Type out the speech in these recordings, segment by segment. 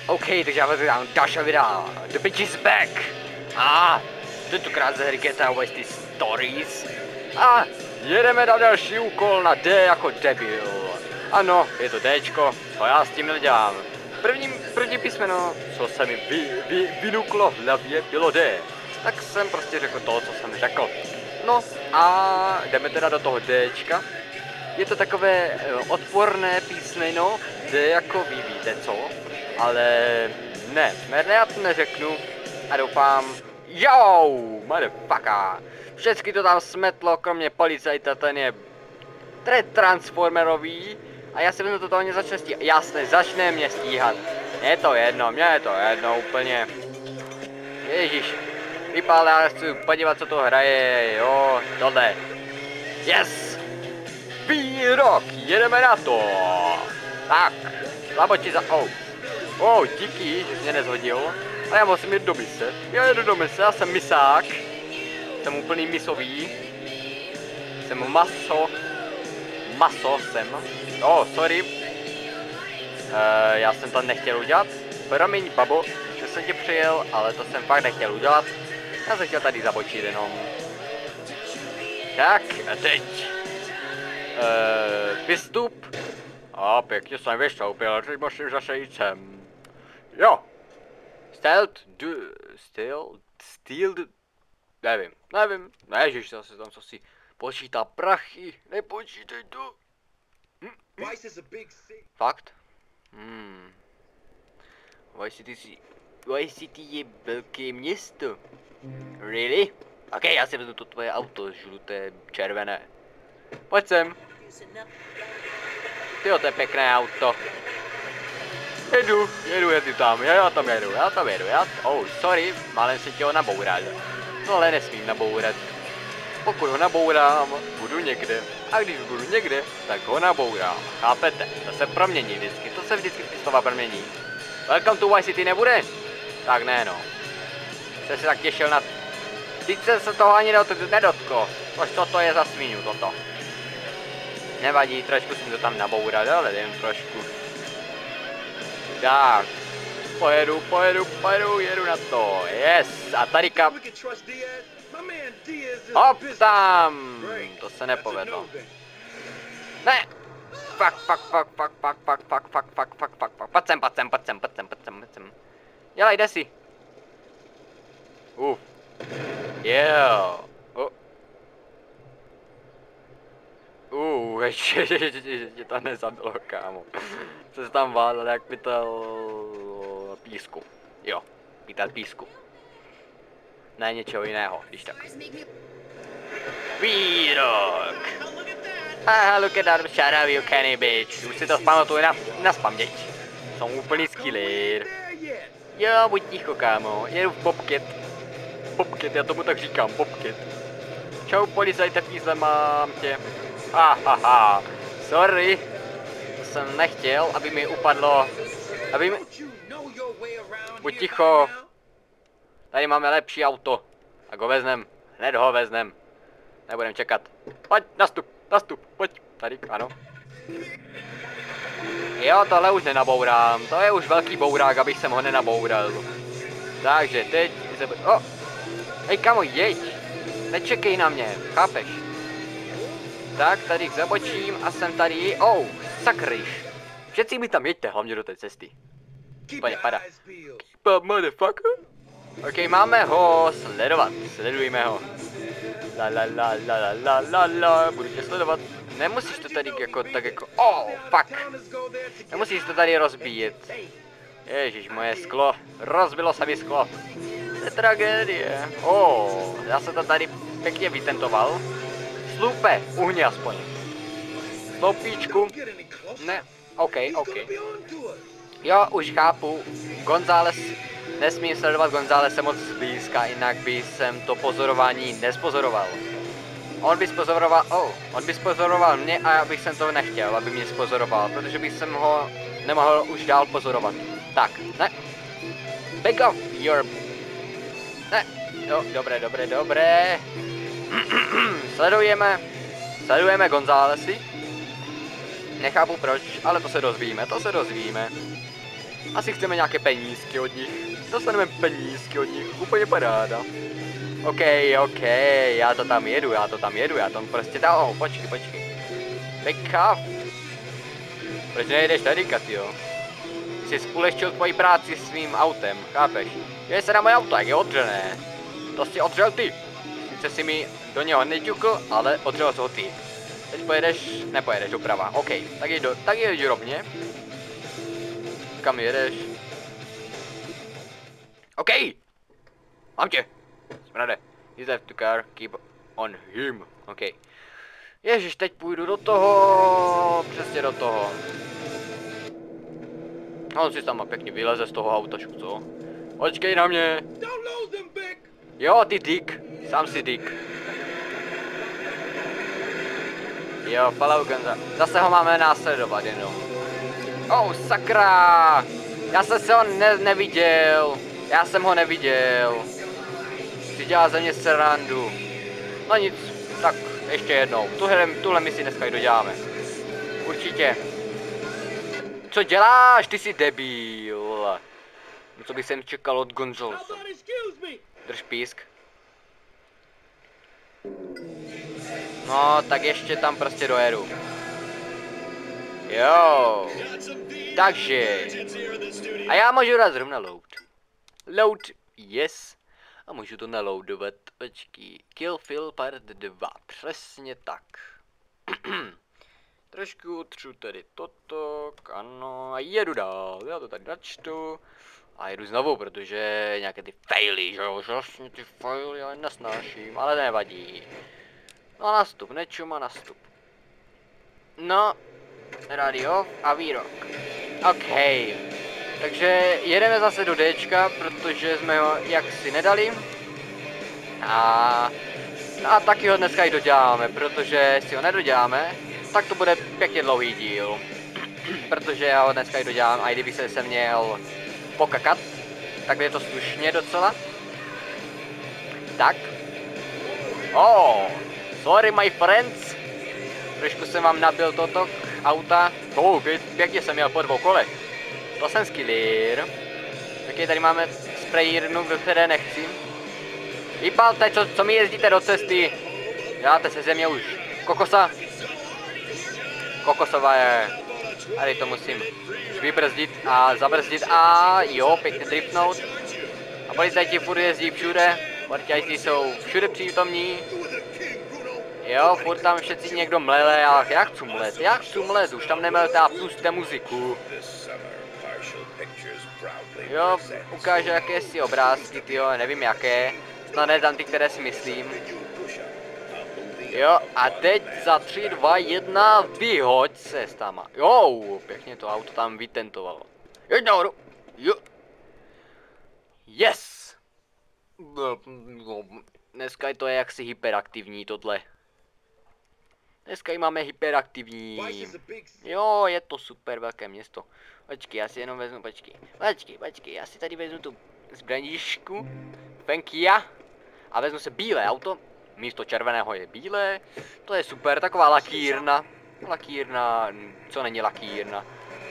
OK, takže já vám další videa. The bitch is back. A tentokrát ze hry GTA Vice City Stories. A jedeme na další úkol na D jako debil. Ano, je to Dčko, co já s tím nedělám. První písmeno, co se mi vynuklo v hlavě, bylo D. Tak jsem prostě řekl to, co jsem řekl. No a jdeme teda do toho Dčka. Je to takové odporné písmeno, D jako vy víte co, ale ne, já to neřeknu a doufám, jo, motherfucker, všechny to tam smetlo, kromě policajta, ten je transformerový a já se to totálně začne stíhat, jasně, začne mě stíhat, mně je to jedno úplně, ježíš, vypál, já chci podívat, co to hraje, jo, tohle, yes! Výrok, jedeme na to. Tak, zabočí za... díky, že jsi mě nezhodil. A já musím jít do mise. Já jedu do mise, já jsem misák. Jsem úplný misový. Jsem maso jsem. Sorry. Já jsem to nechtěl udělat. Promiň, babo, že jsem tě přijel, ale to jsem fakt nechtěl udělat. Já jsem chtěl tady zabočit jenom. Tak, a teď. Vystup. A pěkně jsem vystoupil, teď musím zase jít sem. Jo. Stealed, nevím, ježiš, zase tam co si počítá prachy, nepočítej to. Fakt? Vice City je velké město. Really? Ok, já si vezmu to tvoje auto, žluté, červené. Pojď sem. Tyjo, to je pěkné auto. Jedu tam, já tam jedu. Sorry, málem jsem tě ho naboural. No ale nesmím nabourat. Pokud ho nabourám, budu někde. A když budu někde, tak ho nabourám. Chápete? To se promění vždycky, ty slova promění. Welcome to Vice City nebude? Tak ne no. Jste se tak těšil na... Teď se toho ani nedotklo. Co to je za svíňu toto? Nevadí, trošku jsem to tam naboural, ale jen trošku. Tak. Jedu na to. Yes, a tady hop tam. To se nepovedlo. Ne. Fuck. Pojď sem. Dělej, jde si. Yeah. Ještě to nezabilo, kámo. Co se tam vádal jak pytel písku. Jo, pytel písku. Ne něčeho jiného, když tak. Výrok. Aha, look at that, shut up you canny bitch. Už si to pamatuju na spaměť. Jsem úplný skiller. Jo, buď ticho, kámo, jedu v Bobcat. Já tomu tak říkám, Bobcat. Čau, policajte, písle, mám tě. Sorry. To jsem nechtěl, aby mi upadlo. Buď ticho. Tady máme lepší auto. Tak ho veznem. Hned ho veznem. Nebudem čekat. Pojď, nastup, pojď. Tady, ano. Jo, tohle už nenabourám. To je už velký bourák, abych jsem ho nenaboural. Takže teď se... Hej, kamo, jeď. Nečekej na mě, chápeš? Tak, tady zabočím a jsem tady, sakryš. Všetci mi tam jeďte, hlavně do té cesty. Úplně pada. Keep up, motherfucker. Ok, máme ho sledovat, sledujeme ho. La, budu tě sledovat. Nemusíš to tady fuck. Nemusíš to tady rozbíjet. Ježíš, moje sklo, rozbilo se mi sklo. To je tragédie. Já jsem to tady pěkně vytentoval. Slupe, uhni aspoň. Sloupíčku. Ne, OK. Jo, už chápu. González, nesmím sledovat Gonzáleze moc zblízka, jinak by jsem to pozorování nespozoroval. On by spozoroval mě a já bych jsem to nechtěl, aby mě spozoroval, protože bych jsem ho nemohl už dál pozorovat. Tak, ne. Back off, Ne, jo, dobré. Sledujeme Gonzálezi. Nechápu proč, ale to se dozvíme. Asi chceme nějaké penízky od nich. Dostaneme penízky od nich, úplně paráda. OK, já to tam jedu, já tam prostě dám, počkej. Back off. Proč nejdeš tady, Katio? Ty jsi spolehčil tvoji práci svým autem, chápeš? Je se na moje auto, jak je odřené. To jsi odřel ty. Sice si mi do něho neťukl, ale odřel jsi ho ty. Teď nepojedeš doprava, OK, tak jeď rovně. Kam jedeš? OK! Mám tě! Smrade. He's left the car, keep on him. OK. Ježiš, teď půjdu do toho, přesně do toho. On si tam pěkně vyleze z toho autačku, co? Počkej na mě! Jo, ty dick, sám si dick. Jo, follow Gonza. Zase ho máme následovat jenom. Oh, sakra! Já jsem se ho neviděl. Já jsem ho neviděl. Si dělá ze mě srandu. No nic, tak ještě jednou. Tuhle misi dneska i doděláme. Určitě. Co děláš? Ty jsi debil. No co bych sem čekal od Gonzalese. Drž písk. No, tak ještě tam prostě dojedu. Jo. Takže. A já můžu dát zrovna load. Load, yes. A můžu to naloadovat. Počkej. Kill Phil part 2. Přesně tak. Trošku utřu tady toto. Ano. A jedu dál. Já to tady načtu. A jedu znovu, protože nějaké ty faily, že jo, vlastně ty faily já nesnáším, ale nevadí. No nastup, nečum a nastup. No, radio a výrok. OK. Takže jedeme zase do Dčka, protože jsme ho jaksi nedali. A taky ho dneska i doděláme, protože si ho nedoděláme, tak to bude pěkně dlouhý díl. Protože já ho dneska i dodělám, a i kdyby se měl pokakat, tak je to slušně docela. Tak. Oh, sorry my friends. Trošku jsem vám nabil toto auta. Pěkně jsem jel po 2 kolech. To jsem skilír. Taky tady máme sprayírnu, do které nechci. Vypalte, co mi jezdíte do cesty. Děláte se země už. Kokosa. Kokosová je. Tady to musím vybrzdit a zabrzdit a jo, pěkně driftnout. A policajti furt jezdí všude. Policajti jsou všude přítomní. Jo, furt tam všetci někdo mlele, ale já chci mlet, už tam nemelte a puste muziku. Jo, ukáže jakési obrázky, tyjo, nevím jaké. Snad ne tam ty, které si myslím. Jo, a teď za 3, 2, 1, vyhoď se s tama. Jo, pěkně to auto tam vytentovalo. Jeď nahoru. Jo. Yes. Dneska to je jaksi hyperaktivní tohle. Dneska ji máme hyperaktivní. Jo, je to super velké město. Počkej, já si jenom vezmu, počkej, já si tady vezmu tu zbraníšku. Fenkia. A vezmu se bílé auto. Místo červeného je bílé. To je super, taková lakírna. Lakírna, co není lakírna.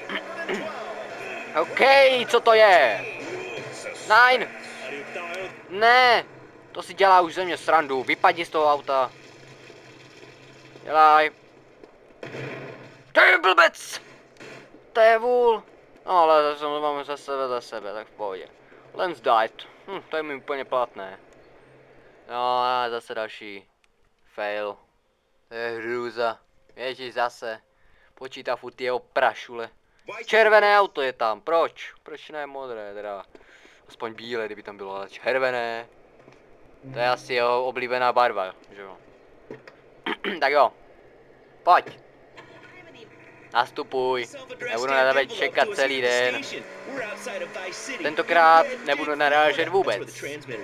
OK, co to je? Nine. Ne, to si dělá už ze mě srandu. Vypadni z toho auta. Dělaj. To je blbec! To je vůl. No ale zase máme za sebe, tak v pohodě. Lens died. To je mi úplně platné. No a zase další fail. To je hrůza. Ježíš zase. Počítá furt jeho prašule. Červené auto je tam, proč? Proč ne modré teda? Aspoň bílé, kdyby tam bylo, ale červené. To je asi jeho oblíbená barva, že jo. Tak jo. Pojď. Nastupuj. Nebudu na tebe čekat celý den. Tentokrát nebudu narážet vůbec.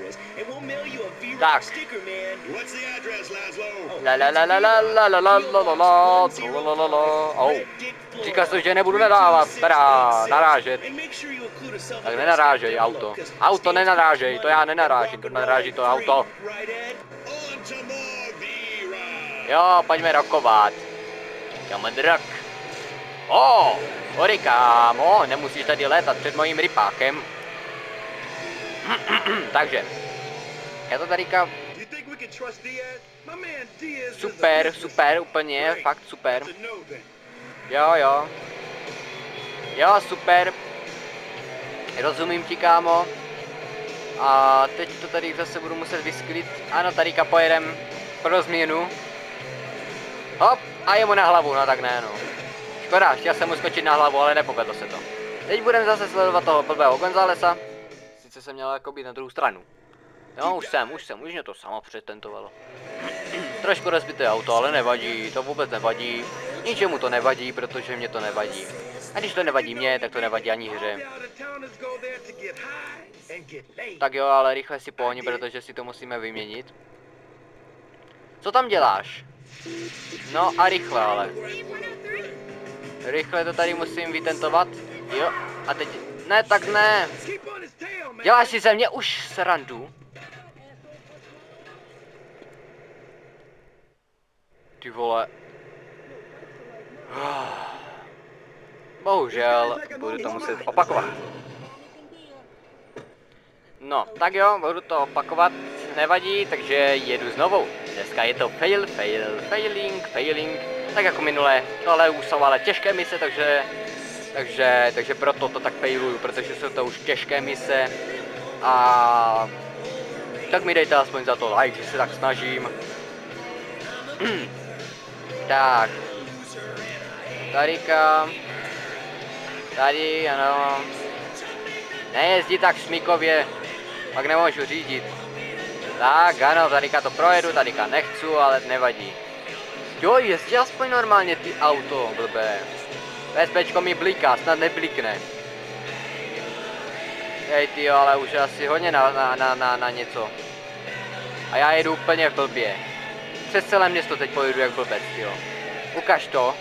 Tak. Říkal jsi, že nebudu nadávat, teda narážet. Tak nenarážej auto. Auto nenarážej, to já nenarážím, to naráží to auto. Jo, pojďme rokovat. Come on, rock. Sorry kámo, nemusíš tady létat před mojím rypákem. Takže, já to tady super, super, úplně, fakt super. Jo, super. Rozumím ti, kámo. A teď to tady zase budu muset vysklít. Ano, tady pojedem pro změnu. Hop, a jemu na hlavu, no tak ne, no. Škoda, chtěl jsem mu skočit na hlavu, ale nepovedlo se to. Teď budeme zase sledovat toho blbého Gonzálesa. Sice jsem měl jako být na druhou stranu. Jo, už mě to samo přetentovalo. Trošku rozbité auto, ale nevadí, to vůbec nevadí. Ničemu to nevadí, protože mě to nevadí. A když to nevadí mě, tak to nevadí ani hře. Tak jo, ale rychle si pohni, protože si to musíme vyměnit. Co tam děláš? No a rychle, ale. Rychle to tady musím vytentovat. Jo, a teď... Ne, tak ne. Děláš si ze mě už srandu? Ty vole. Bohužel, budu to muset opakovat. No, tak jo, budu to opakovat, nevadí, takže jedu znovu. Dneska je to failing, tak jako minule. Tohle už jsou ale těžké mise, takže proto to tak failuju, protože jsou to už těžké mise. A tak mi dejte aspoň za to like, že se tak snažím. Tak. Tady, ano. Nejezdí tak smíkově, pak nemůžu řídit. Tak, ano, tadyka to projedu, tadyka nechci, ale nevadí. Jo, jezdí aspoň normálně ty auto, blbé. PSPčko mi bliká, snad neblikne. Hej tyjo, ale už asi hodně na něco. A já jedu úplně v blbě. Přes celé město teď pojedu jak blbec, tyjo. Ukaž to.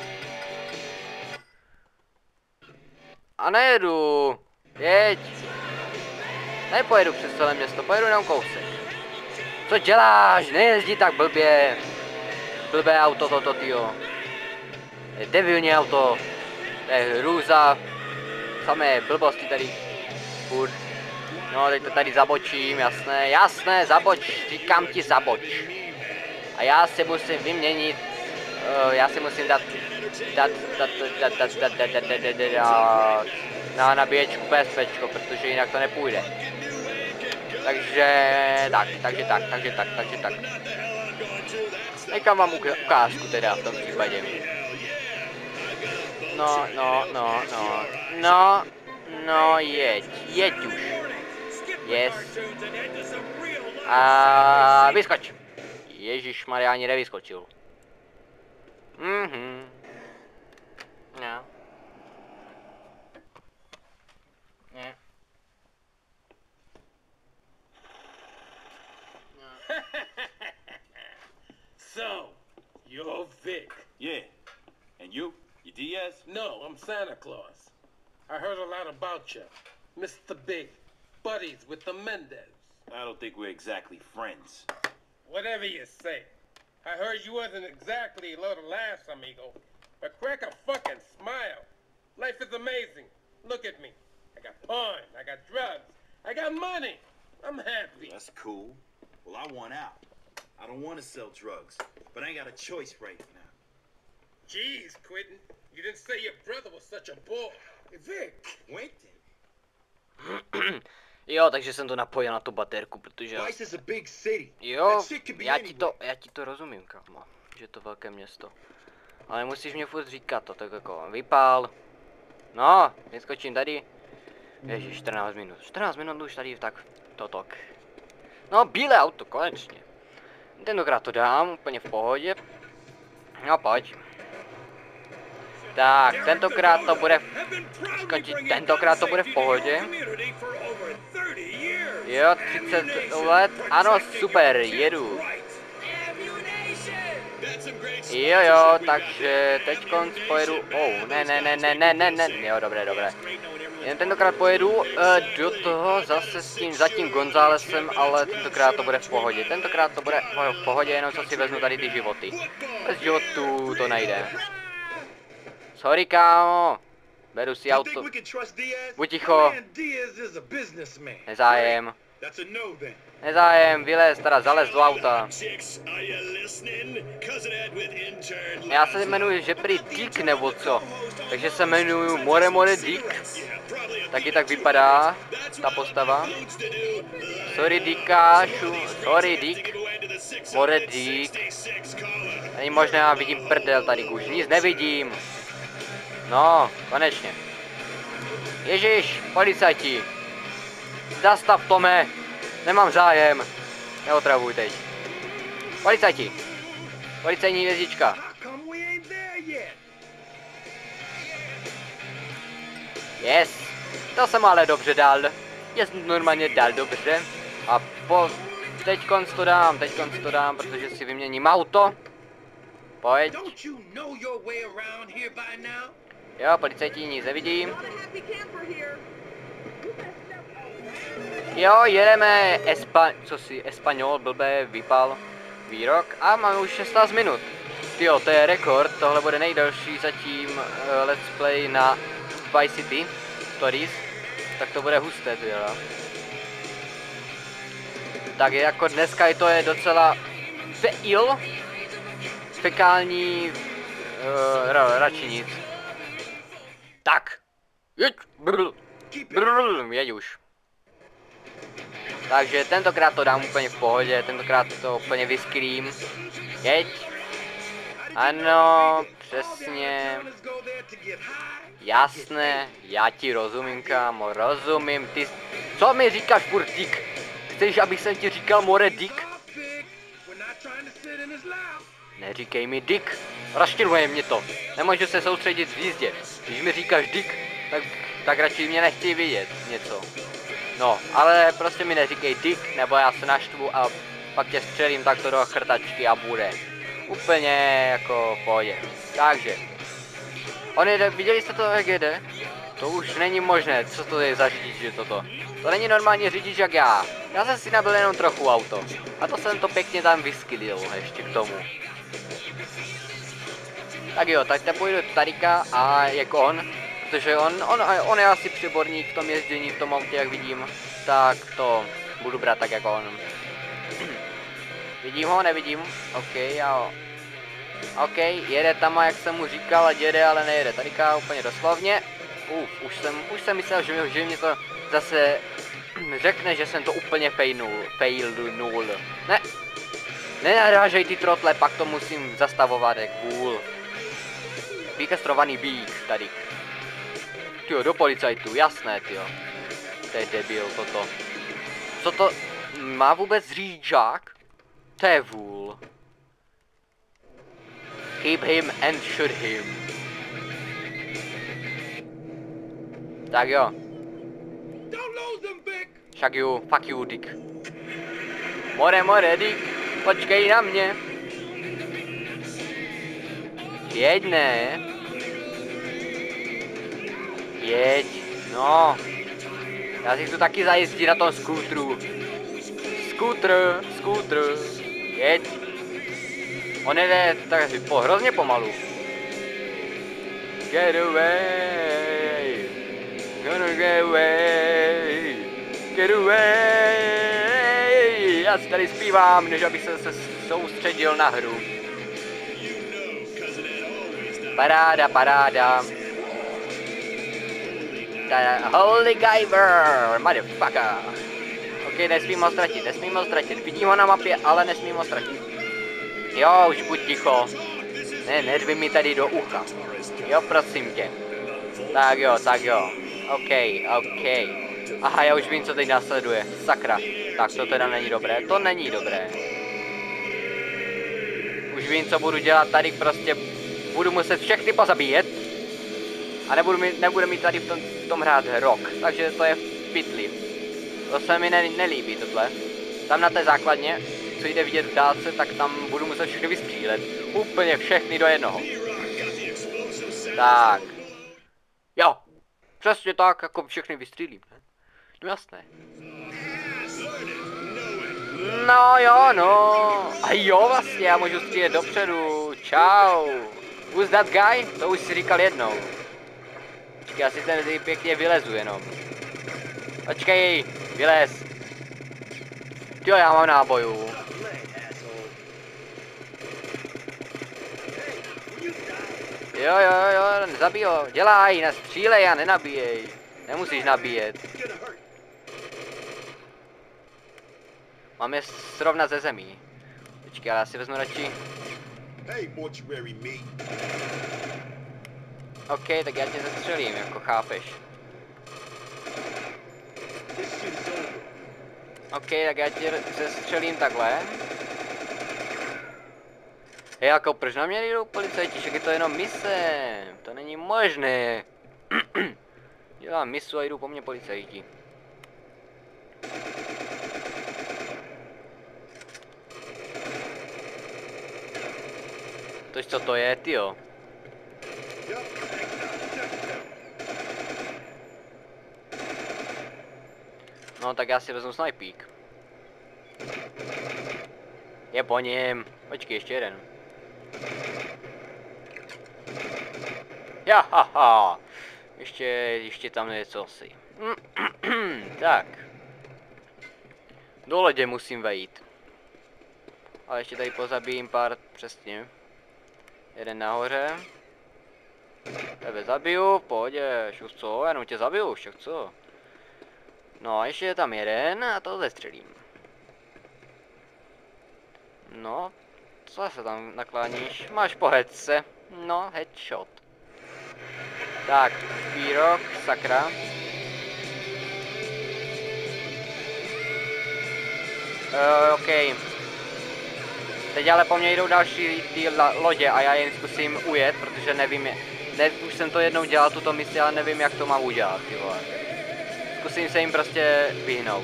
A nejedu. Jeď. Nepojedu přes celé město, pojedu jenom kousek. Co děláš? Nejezdí tak blbě. Blbé auto toto, tyjo. Je debilní auto. To je hrůza. Samé blbosti tady. Furt. No, teď to tady zabočím, jasné, zaboč, říkám ti zaboč. A já si musím vyměnit, já si musím dát na nabíječku PSPčko, protože jinak to nepůjde. Takže tak. Nechám vám ukázku teda v tom případě. No, jeď už. Yes. A vyskoč. Ježišmarja, ani nevyskočil. No. Ne. So, you're Vic. Yeah. And you? You Diaz? No, I'm Santa Claus. I heard a lot about you. Mr. Big. Buddies with the Mendez. I don't think we're exactly friends. Whatever you say. I heard you wasn't exactly a little laugh, amigo. But crack a fucking smile. Life is amazing. Look at me. I got porn, I got drugs, I got money. I'm happy. That's cool. Well, I want out. I don't want to sell drugs, but I ain't got a choice right now. Jeez, Quentin. You didn't say your brother was such a bore. Vic. Quentin? Jo, takže jsem to napojil na tu baterku, protože... Jo, já ti to rozumím, kámo, že je to velké město. Ale musíš mě furt říkat to, tak jako vypál. No, vyskočím tady. Ježiš, 14 minut. 14 minut už tady tak totok. No, bílé auto, konečně. Tentokrát to dám úplně v pohodě. No, pojď. Tak, tentokrát to bude tentokrát to bude v pohodě. Jo, 30 let, ano, super, jedu. Jo, takže teďkonc pojedu, ne, jo, dobré. Jen tentokrát pojedu do toho zase za tím Gonzálesem, ale tentokrát to bude v pohodě. Tentokrát to bude v pohodě, jenom co si vezmu tady ty životy. Bez životů to nejde. Sorry, kámo. Beru si You auto. think we can trust Diaz? Buď My ticho. man Diaz is a businessman. Nezájem. That's a no then. Nezájem, vylez, teda zalez do auta. Já se jmenuji Žeprý Dick nebo co? Takže se jmenuji More Dick. Taky tak vypadá ta postava. Sorry Dickášu, sorry Dick. More Dick. Není možné, já vidím prdel tady už, nic nevidím. No, konečně. Ježíš, policajti. Zastav, Tome. Nemám zájem. Neotravuj teď. Policajti. Policajní hvězdička. Yes. To jsem ale dobře dal. Normálně dal dobře. A teďkonc to dám, protože si vyměním auto. Pojď. Jo, policajti, nic nevidím. Jo, jedeme Espanol, blbé, vypal výrok a máme už 16 minut. Tyjo, to je rekord, tohle bude nejdelší zatím let's play na Vice City Stories. Tak to bude husté, tyjo. Tak jako dneska to je docela fekální, radši nic. Tak, jeď, jeď už. Takže tentokrát to dám úplně v pohodě, tentokrát to úplně vyskrým. Jeď. Ano, přesně. Jasné, já ti rozumím, kámo, rozumím. Ty, co mi říkáš furt, Dick? Chceš, abych jsem ti říkal More Dick? Neříkej mi Dick, rozčiluje mě to. Nemůžu se soustředit v jízdě. Když mi říkáš Dick, tak radši mě nechtěj vidět něco. No, ale prostě mi neříkej Dick, nebo já se naštvu a pak tě střelím takto do chrtačky a bude. Úplně jako v pohodě. Takže. On jede, viděli jste to, jak jede? To už není možné, co to je za řidič, že toto? To není normální řidič jak já. Já jsem si nabil jenom trochu auto. A to jsem to pěkně tam vyskylil ještě k tomu. Tak jo, tak te půjdu tadyka a jako on. Protože on je asi přeborník v tom jezdění, v tom autě, jak vidím. Tak to budu brát tak jako on. Vidím ho, nevidím? OK, jo. OK, jede tam, jak jsem mu říkal, ať jede, ale nejede. Tadyka úplně doslovně. Už jsem myslel, že mě to zase řekne, že jsem to úplně failnul. Ne. Nenarážej ty trotle, pak to musím zastavovat jak vůl. Vykastrovaný bík tady. Tyjo, do policajtů, jasné, tyjo. To je debil toto. Co to? Má vůbec řidičák? To je vůl. Keep him and shoot him. Tak jo. Fuck you, Dick. More, Dick. Počkej na mě. Jeď, ne. Jeď, no. Já si chci taky zajezdit na tom skútru. Skútr. Jeď. On jede tak hrozně pomalu. Get away. Gonna get away. Get away. Já si tady zpívám, než abych se soustředil na hru. Paráda. Holy Guyver, motherfucker. Ok, nesmím ho ztratit. Vidím ho na mapě, ale nesmím ho ztratit. Jo, už buď ticho. Ne, neřvi mi tady do ucha. Jo, prosím tě. Tak jo. Ok. Aha, já už vím, co teď následuje. Sakra. Tak to teda není dobré. Už vím, co budu dělat tady, prostě budu muset všechny pozabíjet. A nebude mi tady v tom hrát rok. Takže to je v pytli. To se mi nelíbí tohle. Tam na té základně, co jde vidět v dálce, tak tam budu muset všechny vystřílet. Úplně všechny do jednoho. Tak. Jo. Přesně tak, jako všechny vystřílím. No jasné. No jo, no. A jo, vlastně, já můžu střílet dopředu. Čau. Who's that guy? To už si říkal jednou. Počkej, já si tady pěkně vylezu jenom. Počkej, vylez. Jo, já mám nábojů. Jo, nezabij ho, dělaj, střílej a nenabíjej. Nemusíš nabíjet. Mám je srovnat ze zemí. Počkej, ale já si vezmu radši. OK, tak já tě zastřelím, jako chápeš. OK, tak já tě zastřelím takhle. Jako proč na mě jdou policajti, že je to jenom mise, to není možné. Dělám misu a jdou po mně policajti. Tož co to je, tyjo? No tak já si vezmu snajpík. Je po něm. Počkej, ještě jeden. Jahaha. Ještě tam je cosi. Tak. Do lodě musím vejít. Ale ještě tady pozabijím pár, přesně. Jeden nahoře. Tebe zabiju, pohodě, šuch co, jenom tě zabiju, šuch co. No a ještě je tam jeden a to zestřelím. No, co se tam nakláníš? Máš pohedce. No, headshot. Tak, pírok, sakra. OK. Teď ale po mně jdou další ty lodě a já jen zkusím ujet, protože nevím, už jsem to jednou dělal tuto misi, ale nevím, jak to mám udělat, ty vole. Zkusím se jim prostě vyhnout.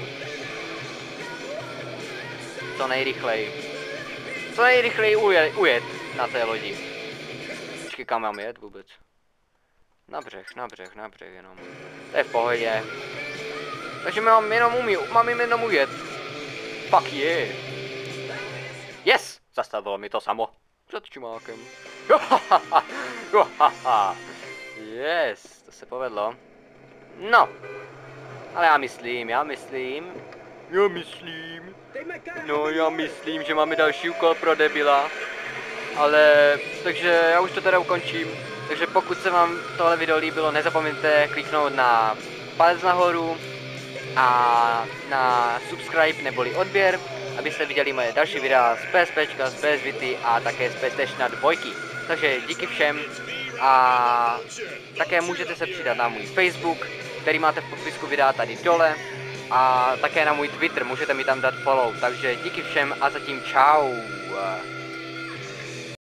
Co nejrychleji. Co nejrychleji ujet na té lodi. Počkej, kam mám jet vůbec? Na břeh jenom. To je v pohodě. Takže mám jenom ujet. Fuck yeah. Yes! Zastavilo mi to samo. Před čumákem. Yes, to se povedlo. No. Ale já myslím. No, já myslím, že máme další úkol pro debila. Ale, takže já už to teda ukončím. Takže pokud se vám tohle video líbilo, nezapomeňte kliknout na palec nahoru a na subscribe neboli odběr, abyste viděli moje další videa z PSPčka, z PS Vity a také z PlayStation 2. Takže díky všem a také můžete se přidat na můj Facebook, který máte v popisku videa tady dole, a také na můj Twitter, můžete mi tam dát follow. Takže díky všem a zatím čau.